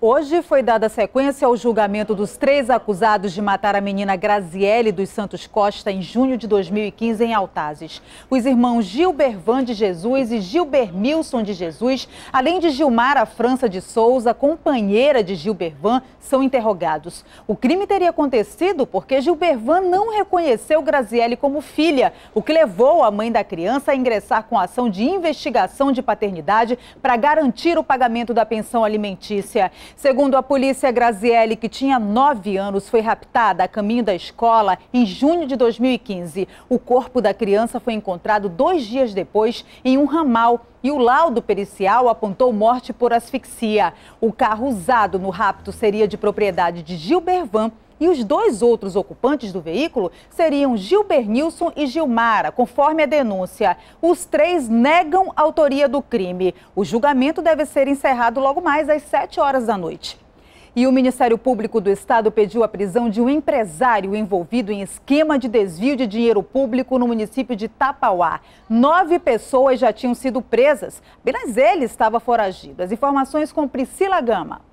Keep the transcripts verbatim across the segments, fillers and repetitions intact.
Hoje foi dada sequência ao julgamento dos três acusados de matar a menina Graziele dos Santos Costa em junho de dois mil e quinze em Altazes. Os irmãos Gilbervan de Jesus e Gilbermilson de Jesus, além de Gilmara França de Souza, companheira de Gilbervan, são interrogados. O crime teria acontecido porque Gilbervan não reconheceu Graziele como filha, o que levou a mãe da criança a ingressar com ação de investigação de paternidade para garantir o pagamento da pensão alimentícia. Segundo a polícia, Graziele, que tinha nove anos, foi raptada a caminho da escola em junho de dois mil e quinze. O corpo da criança foi encontrado dois dias depois em um ramal e o laudo pericial apontou morte por asfixia. O carro usado no rapto seria de propriedade de Gilbervan e os dois outros ocupantes do veículo seriam Gilbermilson e Gilmara, conforme a denúncia. Os três negam a autoria do crime. O julgamento deve ser encerrado logo mais às sete horas da noite. E o Ministério Público do Estado pediu a prisão de um empresário envolvido em esquema de desvio de dinheiro público no município de Tapauá. Nove pessoas já tinham sido presas, apenas ele estava foragido. As informações com Priscila Gama.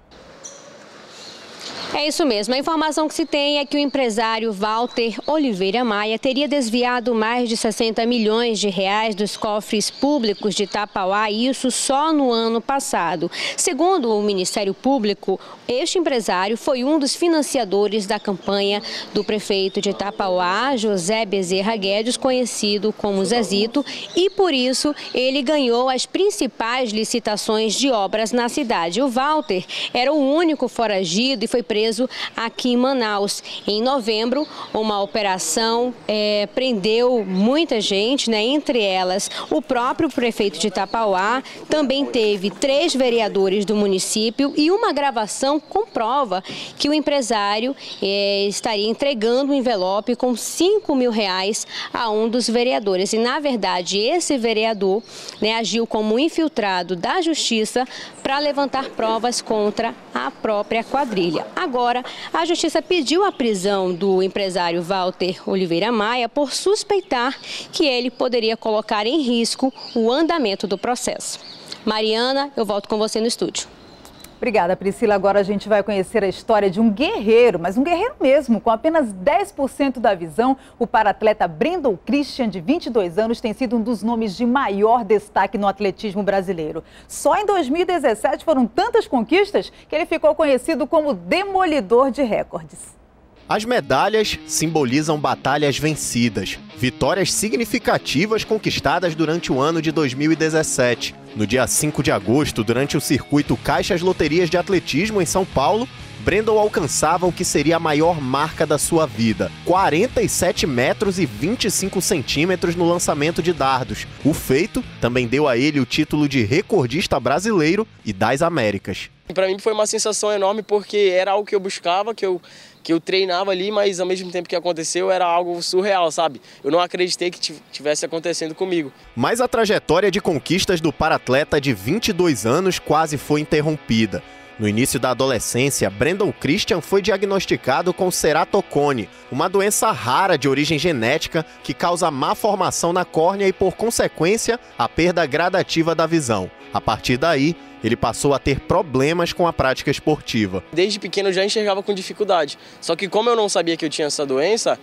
É isso mesmo. A informação que se tem é que o empresário Walter Oliveira Maia teria desviado mais de sessenta milhões de reais dos cofres públicos de Tapauá, e isso só no ano passado. Segundo o Ministério Público, este empresário foi um dos financiadores da campanha do prefeito de Tapauá, José Bezerra Guedes, conhecido como Zezito, e por isso ele ganhou as principais licitações de obras na cidade. O Walter era o único foragido e foi preso aqui em Manaus. Em novembro, uma operação é, prendeu muita gente, né? Entre elas o próprio prefeito de Tapauá. Também teve três vereadores do município e uma gravação comprova que o empresário é, estaria entregando um envelope com cinco mil reais a um dos vereadores. E, na verdade, esse vereador, né, agiu como infiltrado da justiça para levantar provas contra a própria quadrilha. Agora, a Justiça pediu a prisão do empresário Walter Oliveira Maia por suspeitar que ele poderia colocar em risco o andamento do processo. Mariana, eu volto com você no estúdio. Obrigada, Priscila. Agora a gente vai conhecer a história de um guerreiro, mas um guerreiro mesmo. Com apenas dez por cento da visão, o paratleta Brandon Christian, de vinte e dois anos, tem sido um dos nomes de maior destaque no atletismo brasileiro. Só em dois mil e dezessete foram tantas conquistas que ele ficou conhecido como demolidor de recordes. As medalhas simbolizam batalhas vencidas, vitórias significativas conquistadas durante o ano de dois mil e dezessete. No dia cinco de agosto, durante o circuito Caixas Loterias de Atletismo em São Paulo, Brandon alcançava o que seria a maior marca da sua vida, quarenta e sete metros e vinte e cinco centímetros no lançamento de dardos. O feito também deu a ele o título de recordista brasileiro e das Américas. Para mim foi uma sensação enorme porque era algo que eu buscava, que eu, que eu treinava ali, mas ao mesmo tempo que aconteceu era algo surreal, sabe? Eu não acreditei que tivesse acontecendo comigo. Mas a trajetória de conquistas do paratleta de vinte e dois anos quase foi interrompida. No início da adolescência, Brandon Christian foi diagnosticado com ceratocone, uma doença rara de origem genética que causa má formação na córnea e, por consequência, a perda gradativa da visão. A partir daí, ele passou a ter problemas com a prática esportiva. Desde pequeno eu já enxergava com dificuldade. Só que como eu não sabia que eu tinha essa doença,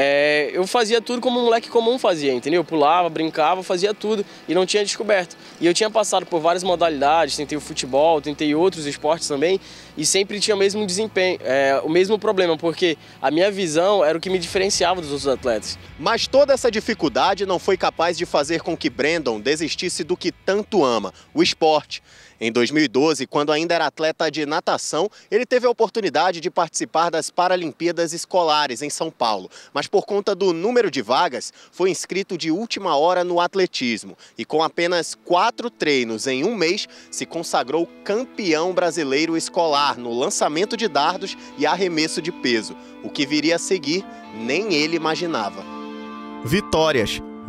é, eu fazia tudo como um moleque comum fazia, entendeu? Eu pulava, brincava, fazia tudo e não tinha descoberto. E eu tinha passado por várias modalidades, tentei o futebol, tentei outros esportes também e sempre tinha o mesmo desempenho, é, o mesmo problema, porque a minha visão era o que me diferenciava dos outros atletas. Mas toda essa dificuldade não foi capaz de fazer com que Brandon desistisse do que tanto ama, o esporte. Em dois mil e doze, quando ainda era atleta de natação, ele teve a oportunidade de participar das Paralimpíadas Escolares em São Paulo. Mas por conta do número de vagas, foi inscrito de última hora no atletismo. E com apenas quatro treinos em um mês, se consagrou campeão brasileiro escolar no lançamento de dardos e arremesso de peso. O que viria a seguir, nem ele imaginava. Vitórias,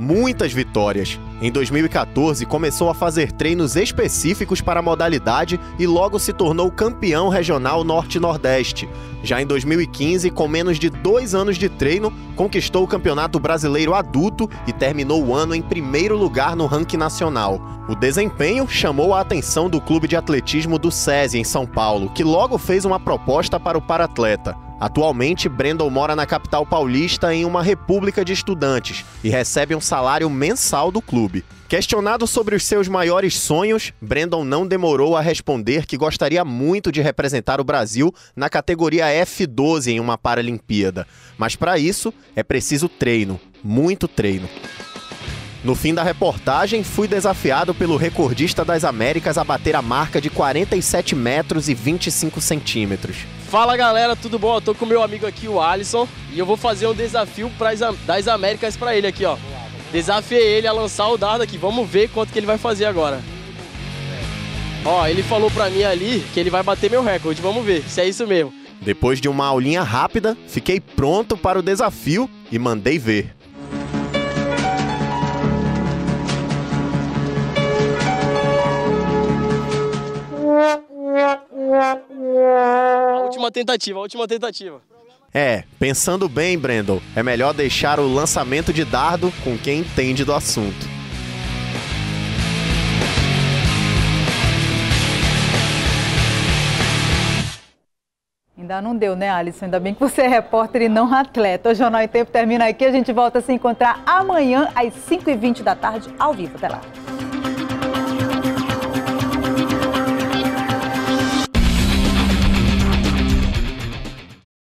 muitas vitórias. Em dois mil e quatorze, começou a fazer treinos específicos para a modalidade e logo se tornou campeão regional Norte-Nordeste. Já em dois mil e quinze, com menos de dois anos de treino, conquistou o Campeonato Brasileiro Adulto e terminou o ano em primeiro lugar no ranking nacional. O desempenho chamou a atenção do Clube de Atletismo do SESI, em São Paulo, que logo fez uma proposta para o paratleta. Atualmente, Brandon mora na capital paulista em uma república de estudantes e recebe um salário mensal do clube. Questionado sobre os seus maiores sonhos, Brandon não demorou a responder que gostaria muito de representar o Brasil na categoria F doze em uma Paralimpíada. Mas para isso, é preciso treino, muito treino. No fim da reportagem, fui desafiado pelo recordista das Américas a bater a marca de quarenta e sete metros e vinte e cinco centímetros. Fala galera, tudo bom? Eu tô com meu amigo aqui, o Alisson, e eu vou fazer um desafio pras, das Américas pra ele aqui, ó. Desafiei ele a lançar o dardo aqui, vamos ver quanto que ele vai fazer agora. Ó, ele falou pra mim ali que ele vai bater meu recorde, vamos ver se é isso mesmo. Depois de uma aulinha rápida, fiquei pronto para o desafio e mandei ver. A última tentativa, a última tentativa. É, pensando bem, Brandon, é melhor deixar o lançamento de dardo com quem entende do assunto. Ainda não deu, né, Alisson? Ainda bem que você é repórter e não atleta. O Jornal em Tempo termina aqui. A gente volta a se encontrar amanhã às cinco e vinte da tarde, ao vivo. Até lá.